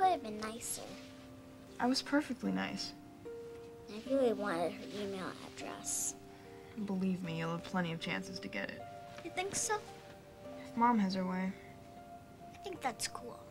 could have been nicer. I was perfectly nice. I really wanted her email address. Believe me, you'll have plenty of chances to get it. You think so? If Mom has her way. I think that's cool.